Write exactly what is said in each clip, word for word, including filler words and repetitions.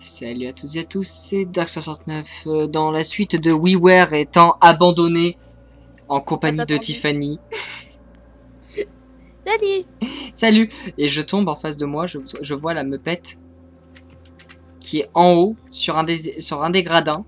Salut à toutes et à tous, c'est Dark soixante-neuf euh, dans la suite de WiiWare étant abandonné en compagnie de Tiffany. Salut. Salut. Et je tombe en face de moi, je, je vois la meupette qui est en haut sur un des, sur un des gradins.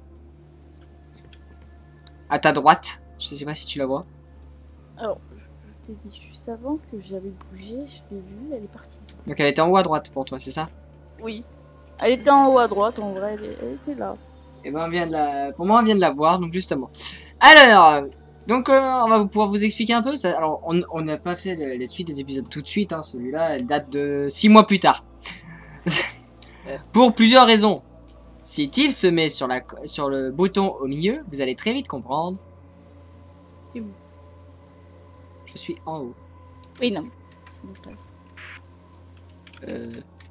À ta droite, je sais pas si tu la vois. Alors, je t'ai dit juste avant que j'avais bougé, je l'ai vue, elle est partie. Donc elle était en haut à droite pour toi, c'est ça? Oui. Elle était en haut à droite, en vrai, elle, elle était là. Et ben on vient de la... Pour moi on vient de la voir, donc justement. Alors, donc euh, on va pouvoir vous expliquer un peu. Ça... Alors on n'a pas fait les, les suites des épisodes tout de suite, hein. Celui-là elle date de six mois plus tard. Pour plusieurs raisons. Si Tiff se met sur, la... sur le bouton au milieu, vous allez très vite comprendre. C'est où? Je suis en haut. Oui, non. Ça n'est pas... Euh...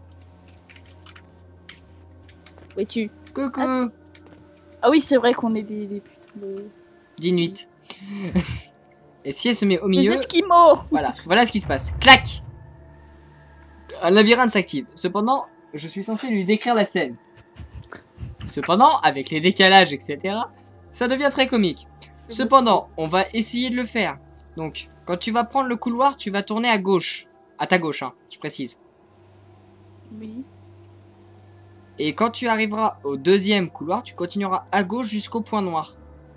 Où es-tu? Coucou Ah, ah oui, c'est vrai qu'on est des, des putains de... d'Inuit. Et si elle se met au milieu... Des Esquimaux. Voilà, voilà ce qui se passe. Clac. Un labyrinthe s'active. Cependant, je suis censé lui décrire la scène. Cependant, avec les décalages, et cetera, ça devient très comique. Cependant, on va essayer de le faire. Donc, quand tu vas prendre le couloir, tu vas tourner à gauche. À ta gauche, hein, je précise. Oui. Et quand tu arriveras au deuxième couloir, tu continueras à gauche jusqu'au point noir.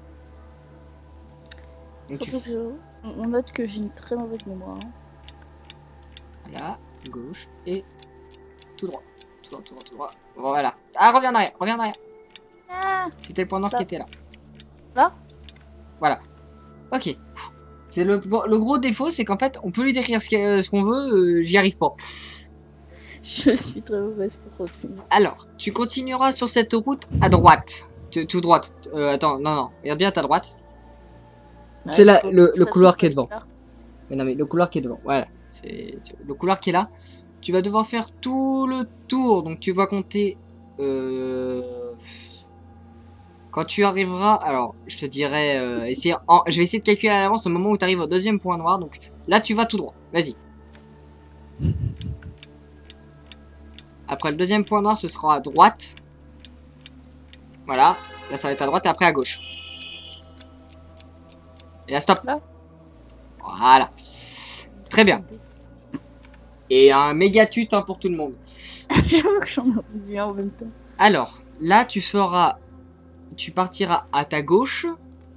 Donc tu... je... On note que j'ai une très mauvaise mémoire. Hein. Voilà, gauche et tout droit. Tout droit, tout droit, tout droit. Voilà. Ah, reviens en arrière, reviens en arrière. Ah, c'était le point noir ça. qui était là. Là? Voilà. Ok. C'est le, le gros défaut, c'est qu'en fait, on peut lui décrire ce qu'on ce qu'on veut, euh, j'y arrive pas. Je suis très mauvaise pour retenir. Alors, tu continueras sur cette route à droite. Tu, tout droite. Euh, attends, non, non. Regarde bien à ta droite. Ouais, c'est là, de le, toute le façon, couloir qui est c'est devant. clair. Mais non, mais le couloir qui est devant. Voilà. C'est le couloir qui est là. Tu vas devoir faire tout le tour. Donc, tu vas compter... Euh... Quand tu arriveras... Alors, je te dirais... Euh, essayer en... Je vais essayer de calculer à l'avance au moment où tu arrives au deuxième point noir. Donc, là, tu vas tout droit. Vas-y. Après le deuxième point noir, ce sera à droite. Voilà. Là, ça va être à droite et après à gauche. Et là, stop. Là. Voilà. Très bien. Et un méga tut hein, pour tout le monde. J'avoue que j'en ai oublié en même temps. Alors, là, tu feras... Tu partiras à ta gauche.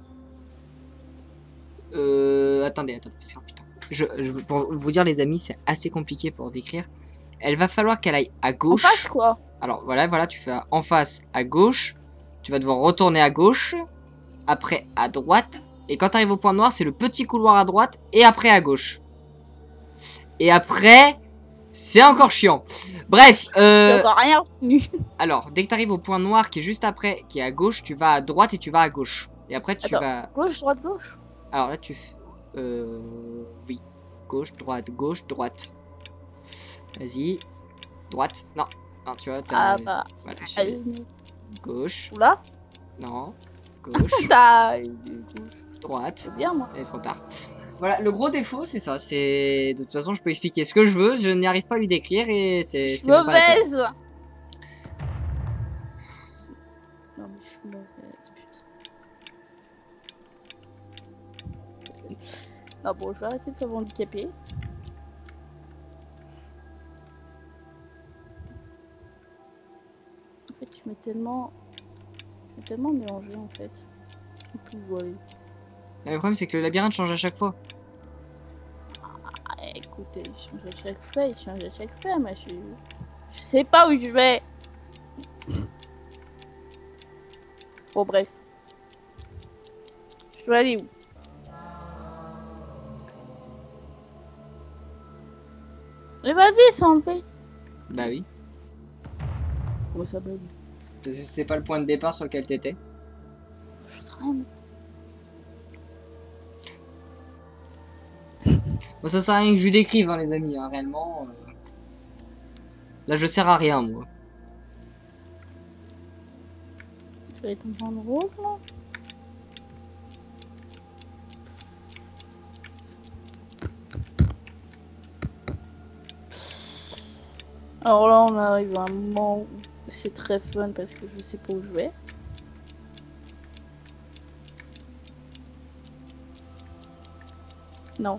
Euh... Attendez, attendez. Parce que, putain. Je, je, pour vous dire, les amis, c'est assez compliqué pour décrire. Elle va falloir qu'elle aille à gauche. En face, quoi. Alors, voilà, voilà. Tu fais en face à gauche. Tu vas devoir retourner à gauche. Après, à droite. Et quand tu arrives au point noir, c'est le petit couloir à droite. Et après, à gauche. Et après... C'est encore chiant. Bref. Euh... J'ai encore rien retenu. Alors, dès que tu arrives au point noir qui est juste après, qui est à gauche, tu vas à droite et tu vas à gauche. Et après, tu Attends, vas... Gauche, droite, gauche. Alors là, tu fais... Euh... Oui. Gauche, droite, gauche, droite. Vas-y. Droite. Non. Non, tu vois, t'as... Ah bah... Voilà, tu... Allez. Gauche. Oula. Non. Gauche. T'as... Droite. C'est bien, moi. Il est trop tard. Voilà, le gros défaut, c'est ça. C'est... De toute façon, je peux expliquer ce que je veux. Je n'y arrive pas à lui décrire et c'est... Je suis c'est même pas la peine. mauvaise. Non, mais je suis mauvaise, putain. Non, bon, je vais arrêter de te handicaper. En fait, tu m'es tellement... Tu m'es tellement mélangé, en fait. Je peux plus voir. Le problème, c'est que le labyrinthe change à chaque fois. Ah, écoute, il change à chaque fois, il change à chaque fois, mais je... Je sais pas où je vais. Bon, bref. Je dois aller où? Mais vas-y, c'est enlevé. Bah oui. Comment ça bug? C'est pas le point de départ sur lequel t'étais. Je traîne. Bon, ça sert à rien que je lui décrive, hein, les amis, hein, réellement. Euh... Là, je sers à rien, moi. Tu vas être en train de rouge, là? Alors là, on arrive à un moment où c'est très fun parce que je sais pas où je vais. Non.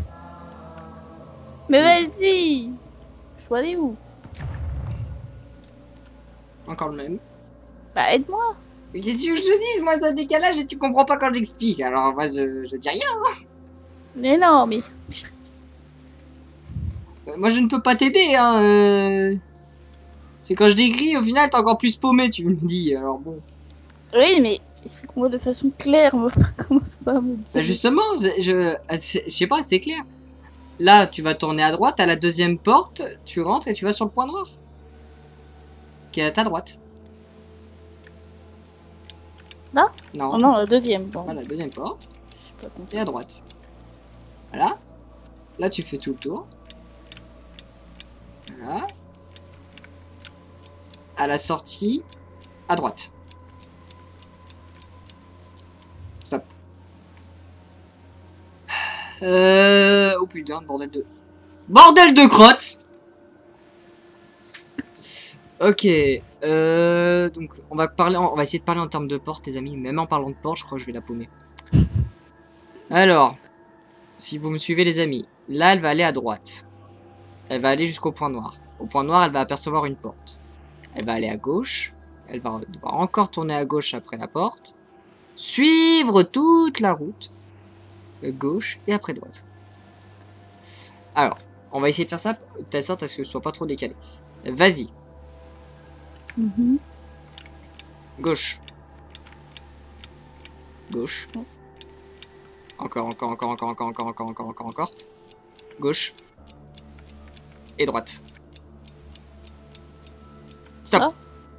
Mais vas-y! Je dois aller où? Encore le même. Bah aide-moi! Qu'est-ce que je te dis? Moi, c'est un décalage et tu comprends pas quand j'explique. Alors, moi, je, je dis rien. Mais non, mais... Euh, Moi, je ne peux pas t'aider, hein. Euh... C'est quand je décris, au final, t'es encore plus paumé, tu me dis. Alors bon. Oui, mais il faut qu'on voit de façon claire, moi, commence pas à me dire. Bah, justement, je, je, je sais pas, c'est clair. Là, tu vas tourner à droite, à la deuxième porte, tu rentres et tu vas sur le point noir. Qui est à ta droite. Là? Non. Oh non, la deuxième. Bon. Voilà, deuxième porte. Je sais pas compter. Et à droite. Voilà. Là, tu fais tout le tour. Voilà. À la sortie, à droite. Stop. Euh... Oh putain, bordel de... Bordel de crotte. Ok. Euh... Donc, on va parler... En... On va essayer de parler en termes de porte, les amis. Même en parlant de porte, je crois que je vais la paumer. Alors... Si vous me suivez, les amis. Là, elle va aller à droite. Elle va aller jusqu'au point noir. Au point noir, elle va apercevoir une porte. Elle va aller à gauche. Elle va devoir encore tourner à gauche après la porte. Suivre toute la route. Gauche et après droite. Alors, on va essayer de faire ça de telle sorte à ce que ce soit pas trop décalé. Vas-y. Mm-hmm. Gauche. Gauche. Oh. Encore, encore, encore, encore, encore, encore, encore, encore, encore, encore. Gauche. Et droite. Stop. Ah.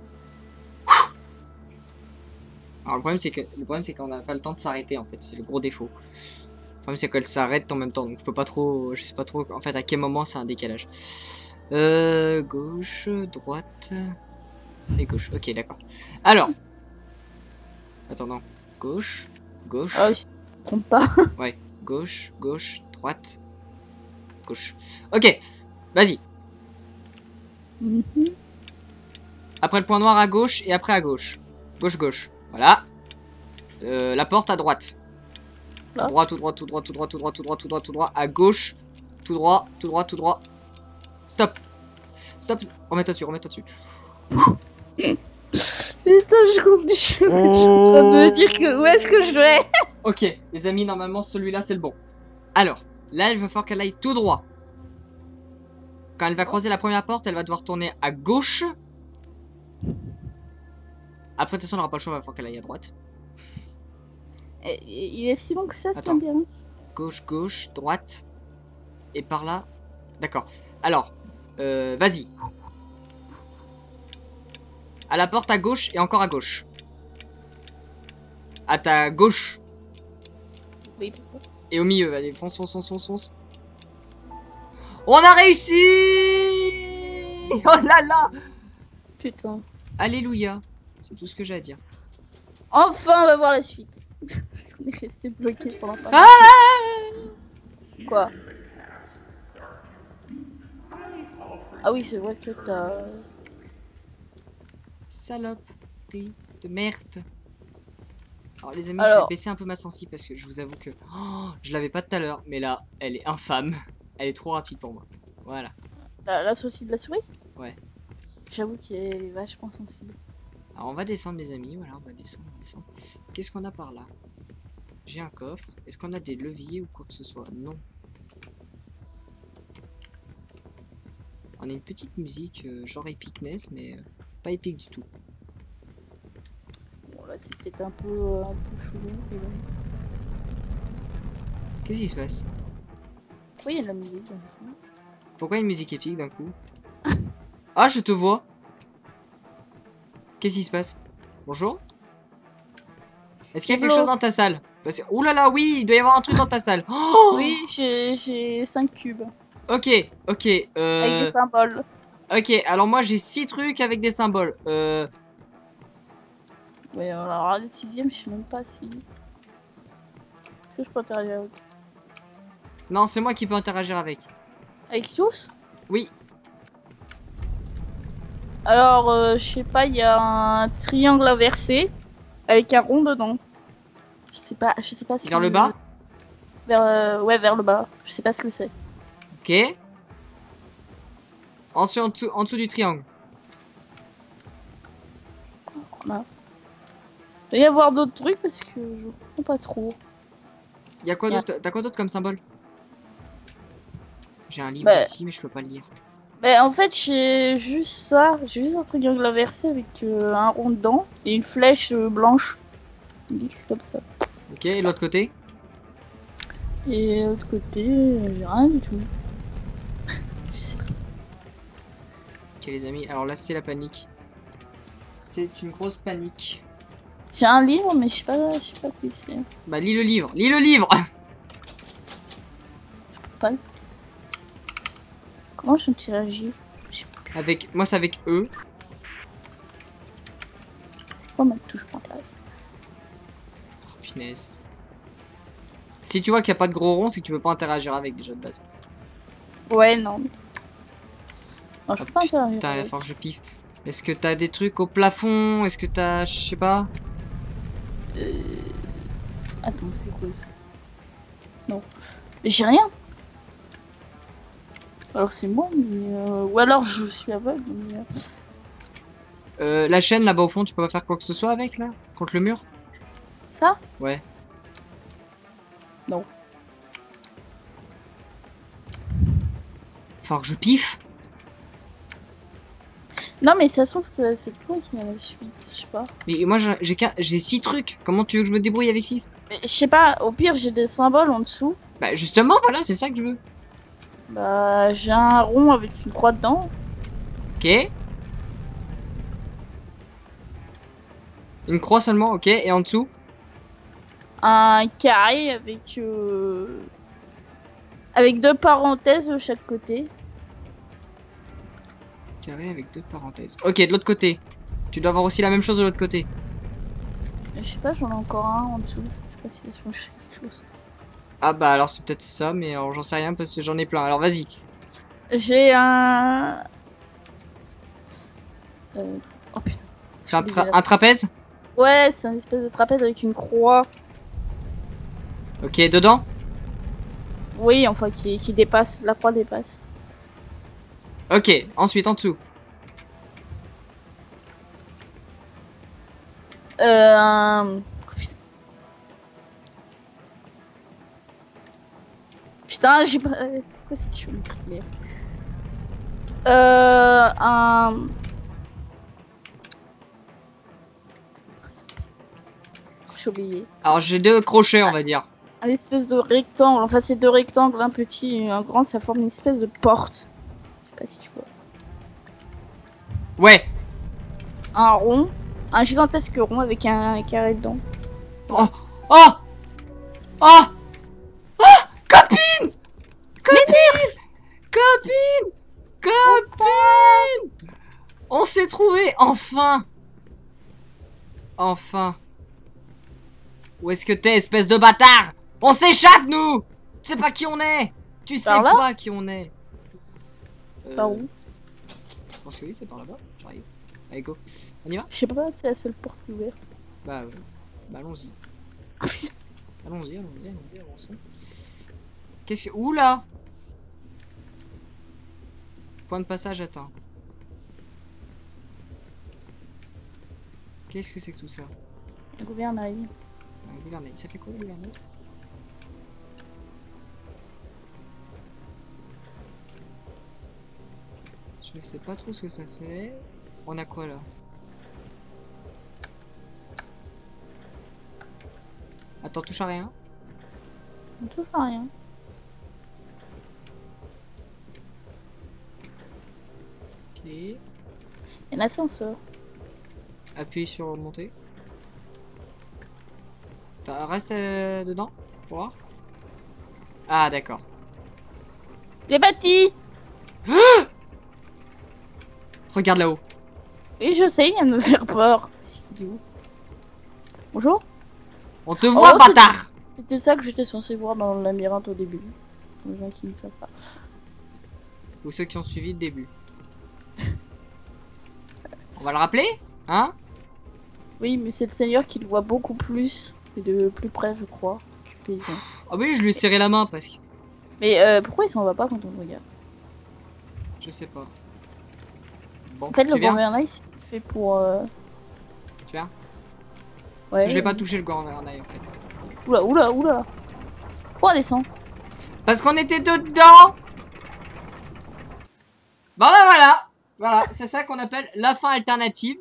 Alors le problème c'est que le problème c'est qu'on n'a pas le temps de s'arrêter en fait, c'est le gros défaut. Le problème c'est qu'elle s'arrête en même temps, donc je peux pas trop, je sais pas trop en fait à quel moment c'est un décalage. Euh, gauche, droite et gauche. Ok, d'accord. Alors, attends non, gauche, gauche. Ah, je ne trompe pas. Ouais, gauche, gauche, droite, gauche. Ok, vas-y. Mm-hmm. Après le point noir à gauche et après à gauche. Gauche, gauche. Voilà. Euh, la porte à droite. Tout droit, tout droit, tout droit, tout droit, tout droit, tout droit, tout droit, tout droit. À gauche. Tout droit, tout droit, tout droit. Stop. Stop. Remets-toi dessus, remets-toi dessus. Putain, je compte du chemin. Je suis en train de me dire que où est-ce que je vais. Ok, les amis, normalement, celui-là, c'est le bon. Alors, là, il va falloir qu'elle aille tout droit. Quand elle va croiser la première porte, elle va devoir tourner à gauche. Après, de toute façon, elle n'aura pas le choix, il va falloir qu'elle aille à droite. Il est si long que ça, ce Attends. labyrinthe. Gauche, gauche, droite. Et par là. D'accord. Alors, euh, vas-y. À la porte à gauche et encore à gauche. À ta gauche. Oui, pourquoi? Et au milieu, allez, fonce, fonce, fonce, fonce, fonce. On a réussi! Oh là là! Putain. Alléluia. C'est tout ce que j'ai à dire. Enfin, on va voir la suite. Parce qu'on est resté bloqué pendant pas Ah! Quoi? Ah oui, c'est vrai que t'as... Salope de merde. Alors les amis, Alors... je vais baisser un peu ma sensi parce que je vous avoue que oh, je l'avais pas tout à l'heure, mais là, elle est infâme. Elle est trop rapide pour moi. Voilà. La, la saucisse de la souris? Ouais. J'avoue qu'elle est vachement sensible. Alors on va descendre les amis, voilà, on va descendre, on va descendre. Qu'est-ce qu'on a par là? J'ai un coffre. Est-ce qu'on a des leviers ou quoi que ce soit? Non. On a une petite musique euh, genre epicness, mais euh, pas épique du tout. Bon là c'est peut-être un peu, euh, un peu chelou. Mais bon. Qu'est-ce qui se passe? Pourquoi il y a de la musique dans ce film? Pourquoi une musique épique d'un coup? Ah, je te vois. Qu'est-ce qui se passe? Bonjour. Est-ce qu'il y a quelque Bonjour. chose dans ta salle? Parce que... Ouh là là, oui, il doit y avoir un truc dans ta salle. Oh Oui, j'ai cinq cubes. Ok, ok. Euh... Avec des symboles. Ok, alors moi j'ai six trucs avec des symboles. Euh... Mais alors le sixième, je sais même pas si... Est-ce que je peux interagir avec... Non, c'est moi qui peux interagir avec. Avec tous? Oui. Alors, euh, je sais pas, il y a un triangle inversé avec un rond dedans. Je sais pas, je sais pas ce Vers que- le bas? Vers, euh, ouais, vers le bas. Je sais pas ce que c'est. Ok. Ensuite, en dessous, en dessous du triangle. Voilà. Il va y avoir d'autres trucs parce que je comprends pas trop. Il y a quoi Y a- d'autre? T'as quoi d'autre comme symbole? J'ai un livre Bah, ici, mais je peux pas le lire. bah, en fait, j'ai juste ça. J'ai juste un triangle inversé avec euh, un rond dedans et une flèche euh, blanche. On dit que c'est comme ça. Ok, et l'autre côté? Et de l'autre côté, euh, j'ai rien du tout. Je sais pas. Ok, les amis, alors là, c'est la panique. C'est une grosse panique. J'ai un livre, mais je sais pas, je sais pas qui c'est. Bah, lis le livre. Lis le livre! Pas. Comment je interagis? Je sais pas Avec... Moi, c'est avec E. quoi ma touche pour interagir. Oh, punaise. Si tu vois qu'il n'y a pas de gros rond, c'est que tu peux pas interagir avec déjà de base. Ouais, non. Non, je Ah, peux pas interagir. putain, il va avec. falloir que je piffe. Est-ce que t'as des trucs au plafond? Est-ce que t'as... Je sais pas. Euh... Attends, c'est quoi ça? Non. J'ai rien. Alors c'est moi, mais... Euh... Ou alors je suis aveugle, mais... euh, Euh, la chaîne là-bas au fond, tu peux pas faire quoi que ce soit avec là? Contre le mur? Ça? Ouais. Non. Faut que je piffe. Non, mais ça se trouve, c'est c'est toi qui a la suite, je sais pas. Mais moi j'ai j'ai qu'un- j'ai six trucs. Comment tu veux que je me débrouille avec six? Mais je sais pas, au pire j'ai des symboles en dessous. Bah justement, voilà, c'est ça que je veux. Bah, j'ai un rond avec une croix dedans. Ok. Une croix seulement, ok. Et en dessous? Un carré avec... Euh... Avec deux parenthèses de chaque côté. Carré avec deux parenthèses. Ok, de l'autre côté. Tu dois avoir aussi la même chose de l'autre côté. Je sais pas, j'en ai encore un en dessous. Je sais pas si ça change quelque chose. Ah bah alors c'est peut-être ça, mais alors j'en sais rien parce que j'en ai plein. Alors vas-y. J'ai un... Euh... Oh putain. C'est un, tra- un trapèze? Ouais, c'est un espèce de trapèze avec une croix. Ok, dedans? Oui, enfin, qui, qui dépasse. La croix dépasse. Ok, ensuite en dessous. Euh... Un... Oh, putain, putain j'ai pas... C'est quoi cette chose? Euh... Un... J'ai oublié. Alors j'ai deux crochets, on va dire. Un espèce de rectangle. Enfin, c'est deux rectangles, un petit et un grand. Ça forme une espèce de porte. Je sais pas si tu vois. Ouais. Un rond. Un gigantesque rond avec un carré dedans. Oh. Oh. Oh. Oh. Copine. Copine. Copine. Copine. On s'est trouvé enfin. Enfin. Où est-ce que t'es, espèce de bâtard? On s'échappe, nous. Tu sais pas qui on est. Tu sais Par là pas qui on est. Euh, Par où? Je pense que oui, c'est par là-bas. J'arrive. Allez, go. On y va? Je sais pas, c'est la seule porte ouverte. Bah, ouais. Bah allons-y. Allons-y, allons-y, allons-y, avançons. Qu'est-ce que... Oula! Point de passage atteint. Qu'est-ce que c'est que tout ça? Le gouvernail. Un gouvernail. Ça fait quoi le gouvernail? Je ne sais pas trop ce que ça fait. On a quoi là? Attends, touche à rien. On touche à rien. Ok. Il y a un ascenseur. Appuie sur monter. T'as- Reste euh, dedans pour voir. Ah d'accord. Les bâtis! Regarde là-haut. Oui, je sais, il vient de me faire peur. C'est où? Bonjour? On te voit, Oh, bâtard! C'était ça que j'étais censé voir dans le labyrinthe au début. Pour les gens qui ne savent pas. Ou ceux qui ont suivi le début. va le rappeler, hein? Oui, mais c'est le seigneur qui le voit beaucoup plus et de plus près, je crois, du paysan. Ah oui, je lui ai serré la main presque. Mais euh, pourquoi il s'en va pas quand on le regarde? Je sais pas. Bon, En fait, tu le viens? gouvernail, c'est fait pour... Euh... Tu viens? Ouais. Parce que je l'ai pas touché le gouvernail en fait. Oula, oula, oula. Pourquoi on descend? Parce qu'on était dedans. Bon bah voilà. Voilà, c'est ça qu'on appelle la fin alternative.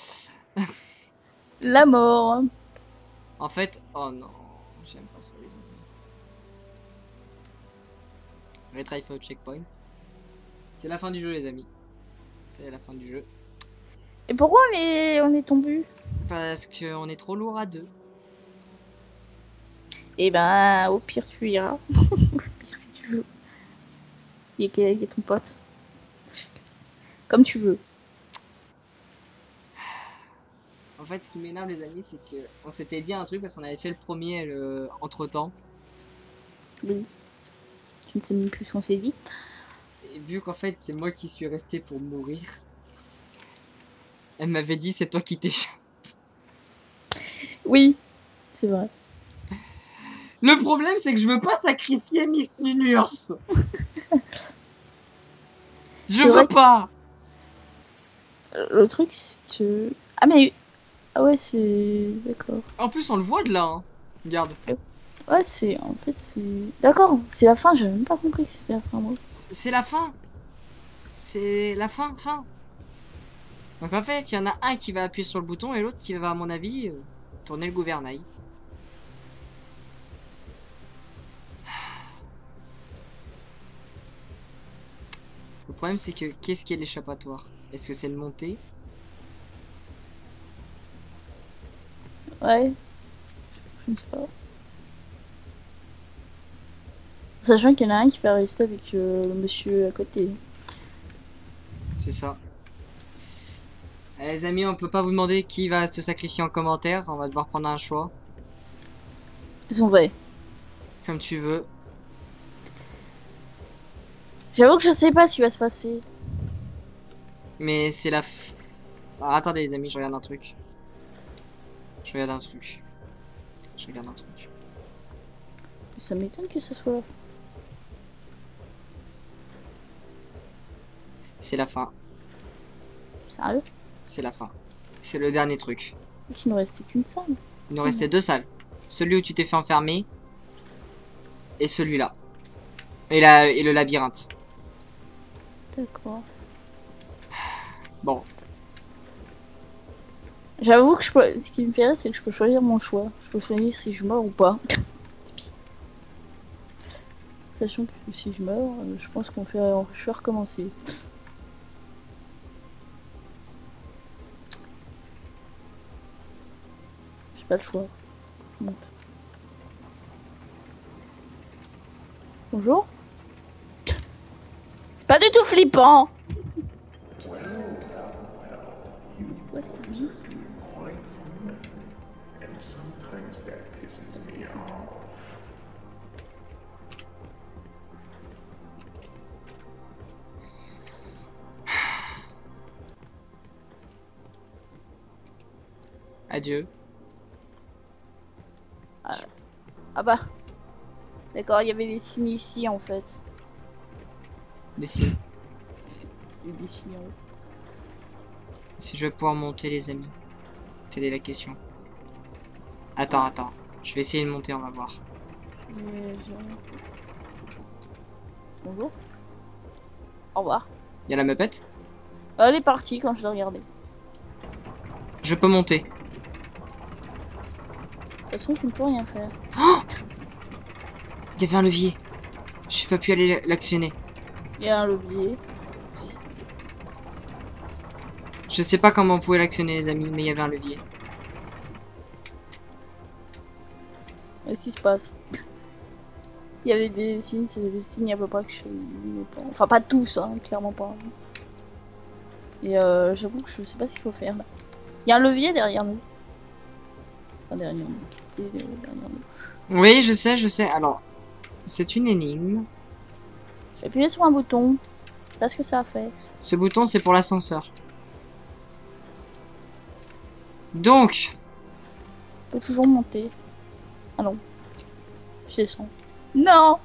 La mort. En fait, oh non, j'aime pas ça les amis. Retry for checkpoint. C'est la fin du jeu les amis. C'est la fin du jeu. Et pourquoi on est, on est tombé? Parce qu'on est trop lourd à deux. Et ben, au pire, tu iras. Au pire, si tu veux. Il y a, il y a ton pote. Comme tu veux. En fait, ce qui m'énerve les amis, c'est que on s'était dit un truc parce qu'on avait fait le premier le... entre temps. Oui. Je ne sais même plus ce qu'on s'est dit. Et vu qu'en fait, c'est moi qui suis resté pour mourir. Elle m'avait dit, c'est toi qui t'échappes. Oui, c'est vrai. Le problème, c'est que je veux pas sacrifier Miss Nunurs. Je veux vrai. pas. Le truc, c'est que... Ah, mais... Ah ouais, c'est... D'accord. En plus, on le voit de là. Hein. Regarde. Ouais, c'est... En fait, c'est... D'accord, c'est la fin, j'avais même pas compris que c'était la fin, moi. C'est la fin. C'est la fin, fin. Donc en fait, il y en a un qui va appuyer sur le bouton et l'autre qui va, à mon avis, euh, tourner le gouvernail. Le problème, c'est que qu'est-ce qui est l'échappatoire? Est-ce que c'est le monter? Ouais. Je ne sais pas. Sachant qu'il y en a un qui va rester avec euh, le monsieur à côté. C'est ça. Eh, les amis, on peut pas vous demander qui va se sacrifier en commentaire. On va devoir prendre un choix. Ils sont vrais. Comme tu veux. J'avoue que je sais pas ce qui va se passer. Mais c'est la... F... Ah, attendez les amis, je regarde un truc. Je regarde un truc. Je regarde un truc. Ça m'étonne que ce soit... C'est la fin. Sérieux? C'est la fin. C'est le dernier truc. Il nous restait qu'une salle. Il nous restait deux salles. Celui où tu t'es fait enfermer. Et celui-là. Et, la... et le labyrinthe. D'accord. Bon. J'avoue que je peux... ce qui me fait rire, c'est que je peux choisir mon choix. Je peux choisir si je meurs ou pas. Sachant que si je meurs, je pense qu'on fait... je vais recommencer. J'ai pas le choix. Je monte. Bonjour. C'est pas du tout flippant. Ouais, c'est vite. Adieu. Ah, ah bah. D'accord, il y avait des signes ici en fait. Des signes. Il y a des signes en haut. Si je vais pouvoir monter les amis. Telle est la question. Attends, attends. Je vais essayer de monter, on va voir. Mais je... Bonjour. Au revoir. Il y a la meupette? Elle est partie quand je l'ai regardée. Je peux monter. De toute façon, je ne peux rien faire. Oh, il y avait un levier. Je n'ai pas pu aller l'actionner. Il y a un levier. Je sais pas comment on pouvait l'actionner les amis, mais il y avait un levier. Qu'est-ce qui se passe? Il y avait des signes, c'est des signes à peu près que je... Enfin pas tous, hein, clairement pas. Et euh, j'avoue que je sais pas ce qu'il faut faire là. Il y a un levier derrière nous. Enfin derrière nous, quitter derrière nous. Oui, je sais, je sais. Alors, c'est une énigme. J'ai appuyé sur un bouton. C'est pas ce que ça a fait. Ce bouton, c'est pour l'ascenseur. Donc, On peut toujours monter. Ah non. Je descends. Non.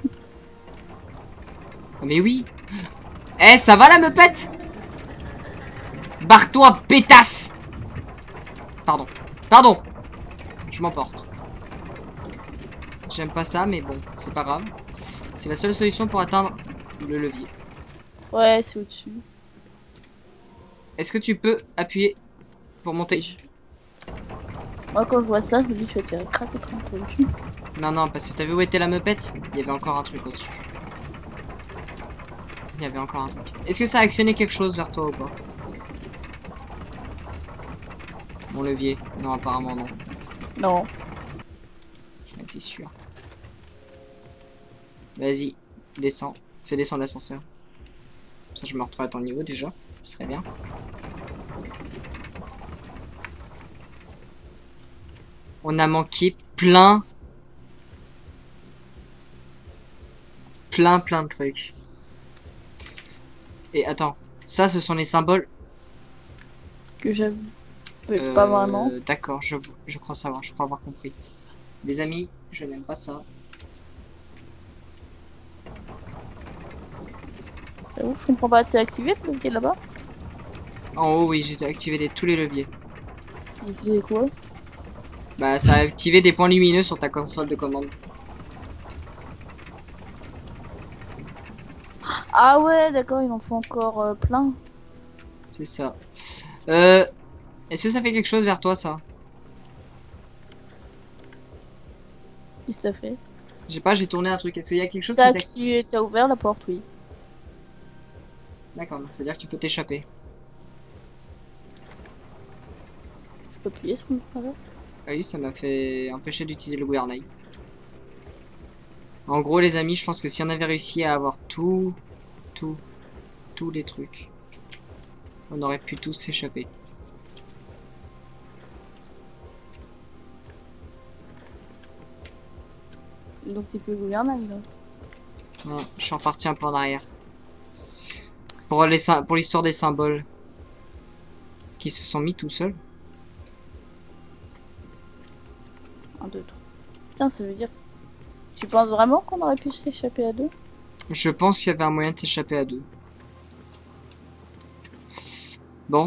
mais oui. Eh, ça va la meupette? Barre-toi, pétasse. Pardon. Pardon. Je m'emporte. J'aime pas ça, mais bon, c'est pas grave. C'est la seule solution pour atteindre le levier. Ouais, c'est au-dessus. Est-ce que tu peux appuyer pour monter? Je... Moi, quand je vois ça, je me dis que je vais te craquer contre le cul. Non, non, parce que t'as vu où était la meupette? Il y avait encore un truc au-dessus. Il y avait encore un truc. Est-ce que ça a actionné quelque chose vers toi ou pas? Mon levier. Non, apparemment non. Non. J'en étais sûr. Vas-y, descends. Fais descendre l'ascenseur. Comme ça, je me retrouve à ton niveau déjà. Ce serait bien. On a manqué plein... Plein, plein de trucs. Et attends. Ça, ce sont les symboles... Que j'avoue. Euh, Pas vraiment. D'accord, je, je crois savoir. Je crois avoir compris. Les amis, je n'aime pas ça. J'avoue, je comprends pas. T'es activé le levier là-bas? En haut, oui, j'ai activé les, tous les leviers. Il faisait quoi? Bah, ça a activé des points lumineux sur ta console de commande. Ah ouais, d'accord, il en faut encore euh, plein. C'est ça. Euh, Est-ce que ça fait quelque chose vers toi, ça? Qu'est-ce que ça fait? Je sais pas, j'ai tourné un truc. Est-ce qu'il y a quelque chose T'as qui s'est... activé, t'as ouvert la porte, oui. D'accord, c'est-à-dire que tu peux t'échapper. Je peux appuyer sur le travers. Ah oui, ça m'a fait empêcher d'utiliser le gouvernail. En gros, les amis, je pense que si on avait réussi à avoir tout, tout, tous les trucs, on aurait pu tous s'échapper. Donc t'es plus le gouvernail là. Non, je suis reparti un peu en arrière. Pour les sy- pour l'histoire des symboles qui se sont mis tout seuls. Un, deux, trois. Putain, ça veut dire. Tu penses vraiment qu'on aurait pu s'échapper à deux? Je pense qu'il y avait un moyen de s'échapper à deux. Bon.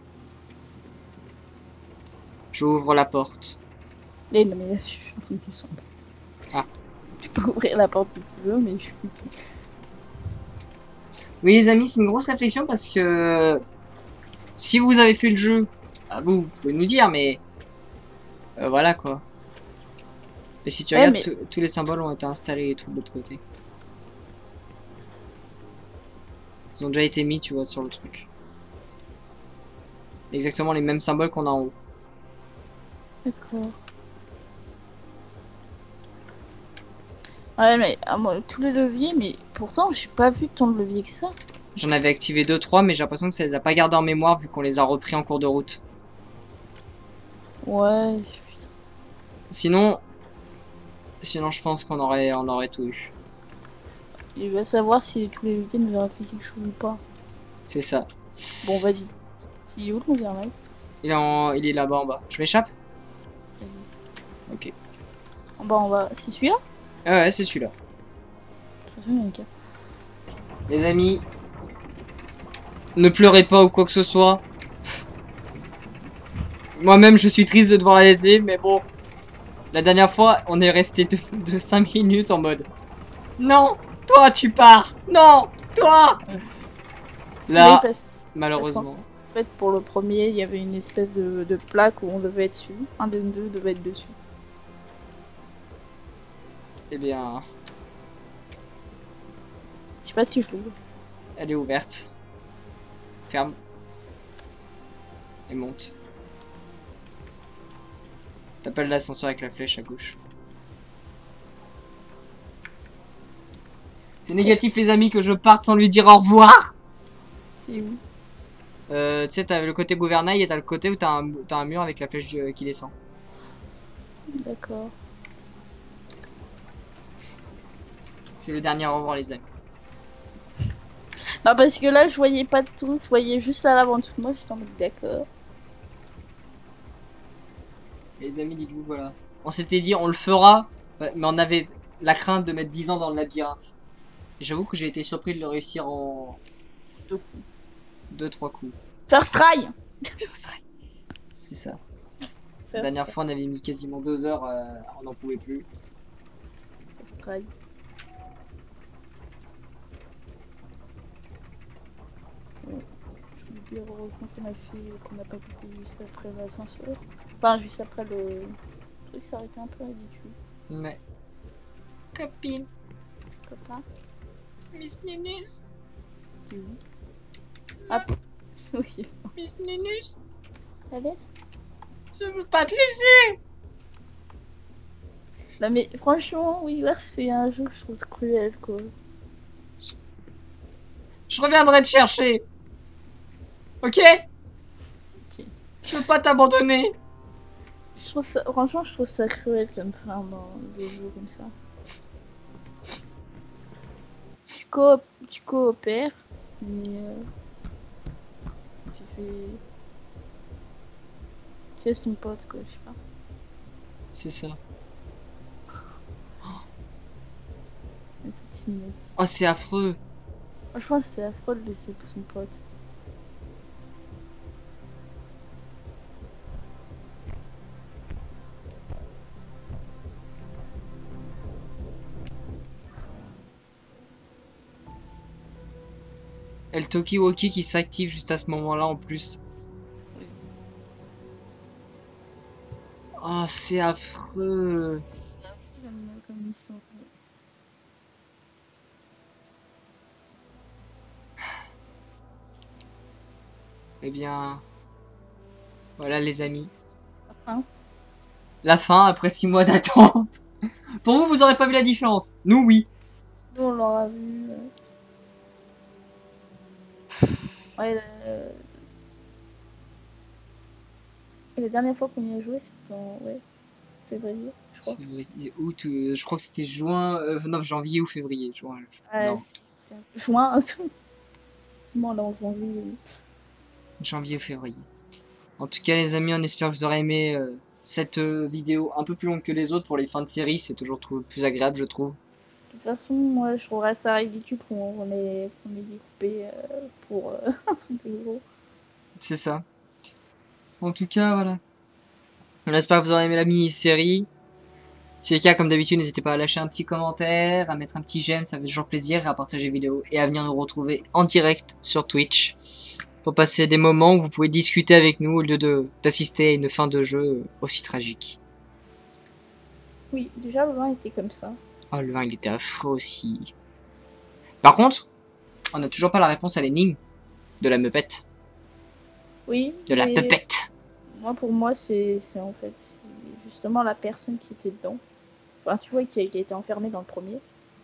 J'ouvre la porte. Eh non, mais là, je suis en train de descendre. Ah. Tu peux ouvrir la porte si tu veux, mais je suis. Oui, les amis, c'est une grosse réflexion parce que si vous avez fait le jeu, ah, vous, vous pouvez nous dire, mais euh, voilà quoi. Et si tu Ouais, regardes, mais- tous les symboles ont été installés et tout de l'autre côté. Ils ont déjà été mis, tu vois, sur le truc. Exactement les mêmes symboles qu'on a en haut. D'accord. Ouais, mais à moi, tous les leviers, mais pourtant, j'ai pas vu tant de leviers que ça. J'en avais activé deux trois, mais j'ai l'impression que ça les a pas gardés en mémoire vu qu'on les a repris en cours de route. Ouais, putain. Sinon, sinon je pense qu'on aurait, on aurait tout eu. Il va savoir si tous les leviers nous auraient fait quelque chose ou pas. C'est ça. Bon, vas-y. Il est où le gouvernail? Il est, en... il est là-bas en bas. Je m'échappe? Vas-y. Ok. En bas, on va. C'est celui-là? Ah ouais, c'est celui-là. De toute façon, il y en a qu'un. Les amis, ne pleurez pas ou quoi que ce soit. Moi-même, je suis triste de devoir la laisser, mais bon. La dernière fois, on est resté de, de cinq minutes en mode non, toi tu pars. Non, toi. Là, Oui, parce- malheureusement. En fait, pour le premier, il y avait une espèce de, de plaque où on devait être dessus. Un des deux devait être dessus. Eh bien, Je sais pas si je l'ouvre. elle est ouverte. Ferme. Et monte. T'appelles l'ascenseur avec la flèche à gauche. C'est négatif les amis que je parte sans lui dire au revoir. C'est où? Euh, tu sais, t'as le côté gouvernail et t'as le côté où t'as un, t'as un mur avec la flèche du- qui descend. D'accord. C'est le dernier au revoir les amis. Non, parce que là, je voyais pas de truc. Je voyais juste la lave en dessous de moi. J'étais en mode d'accord. Et les amis, dites-vous, voilà. On s'était dit, on le fera, mais on avait la crainte de mettre dix ans dans le labyrinthe. Et j'avoue que j'ai été surpris de le réussir en Deux coups. deux trois coups. First try. C'est ça. La First dernière try. fois, on avait mis quasiment deux heures, euh, on n'en pouvait plus. First try. Ouais. Je veux dire, heureusement qu'on a fait, qu'on n'a pas beaucoup vu ça après l'ascenseur. Enfin, juste après le truc, ça aurait été un peu ridicule. Ouais. Copine. Copain. Miss Ninus. Tu où? Ah, oui. Miss Ninus. La laisse. Je veux pas te laisser. Non mais franchement, oui, c'est un jeu que je trouve cruel, quoi. Je reviendrai te chercher. Ok? Ok. Je veux pas t'abandonner. Je trouve ça, franchement, je trouve ça cruel comme fin dans des jeux comme ça. Tu, coop, tu coopères, mais euh, tu fais... Tu laisses ton pote, quoi, je sais pas. C'est ça. Mais c'est timide. Oh, c'est affreux. Franchement, c'est affreux de laisser son pote. Et le Tokiwoki qui s'active juste à ce moment-là en plus. Oh, c'est affreux. C'est affreux comme, comme ils sont. Eh bien, voilà les amis. Hein? La fin après six mois d'attente. Pour vous, vous aurez pas vu la différence. Nous, oui. Nous, on l'aura vu. Euh... Ouais, euh... la dernière fois qu'on y a joué, c'était en ouais, février, je crois. Février, août, euh, je crois que c'était juin, euh, non, janvier ou février. Juin, je- Ouais, non, juin. Moi, là, en janvier. janvier ou février. En tout cas, les amis, on espère que vous aurez aimé euh, cette euh, vidéo un peu plus longue que les autres pour les fins de série. C'est toujours plus agréable, je trouve. De toute façon, moi, je trouverais ça ridicule qu'on ait, qu'on ait découpé euh, pour euh, un truc de gros. C'est ça. En tout cas, voilà. On espère que vous aurez aimé la mini-série. Si c'est le cas, comme d'habitude, n'hésitez pas à lâcher un petit commentaire, à mettre un petit j'aime, ça fait toujours plaisir, à partager la vidéo et à venir nous retrouver en direct sur Twitch pour passer des moments où vous pouvez discuter avec nous au lieu de d'assister à une fin de jeu aussi tragique. Oui, déjà, le vin était comme ça. Oh, le vin, il était affreux aussi. Par contre, on n'a toujours pas la réponse à l'énigme de la meupette. Oui. De la pepette. Moi, pour moi, c'est en fait justement la personne qui était dedans. Enfin, tu vois, qui a, qui a été enfermée dans le premier.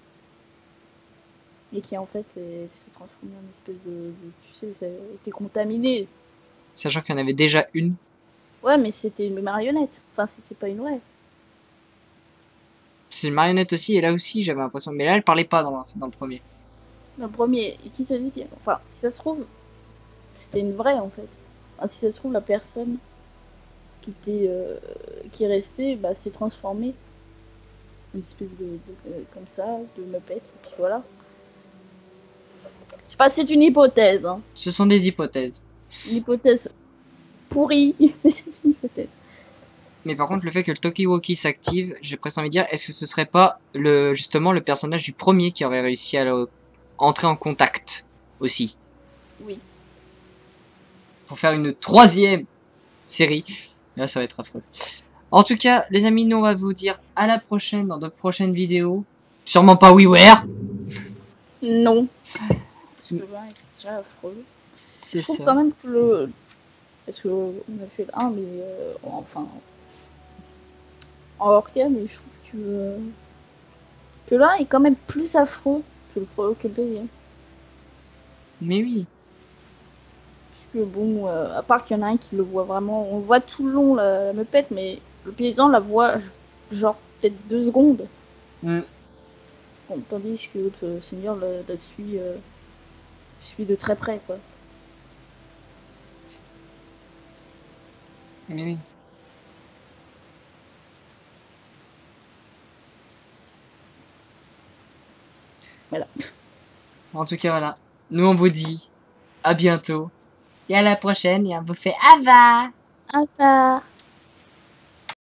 Et qui, en fait, s'est transformée en espèce de, de... Tu sais, ça a été contaminé. Sachant qu'il y en avait déjà une. Ouais, mais c'était une marionnette. Enfin, c'était pas une vraie. C'est une marionnette aussi, et là aussi, j'avais l'impression. Mais là, elle parlait pas dans, dans le premier. Dans le premier, et qui te dit que... Enfin, si ça se trouve, c'était une vraie, en fait. Enfin, si ça se trouve, la personne qui était... Euh, qui est restée, bah, s'est transformée. Une espèce de... de euh, comme ça, de meupette, et puis voilà. Je sais pas, c'est une hypothèse. Hein. Ce sont des hypothèses. Une hypothèse pourrie, mais c'est une hypothèse. Mais par contre, le fait que le Tokiwoki s'active, j'ai presque envie de dire, est-ce que ce serait pas le justement le personnage du premier qui aurait réussi à le, entrer en contact aussi? Oui. Pour faire une troisième série. Là, ça va être affreux. En tout cas, les amis, nous on va vous dire à la prochaine dans de prochaines vidéos. Sûrement pas WiiWare. Non. Parce que le vin est déjà affreux. C'est ça. Je trouve ça. quand même que le... Parce que on a fait le un, mais euh, enfin... En hors cam, mais je trouve que... Euh, que l'un est quand même plus affreux que le, que le deuxième. Mais oui. Parce que bon, euh, à part qu'il y en a un qui le voit vraiment... On voit tout le long la, la meupette, mais le paysan la voit genre peut-être deux secondes. Mm. Bon, tandis que l'autre seigneur la, la suit, euh, suit de très près, quoi. Mais oui. Voilà. En tout cas, voilà. Nous, on vous dit à bientôt. Et à la prochaine. Et on vous fait Ava. Au revoir.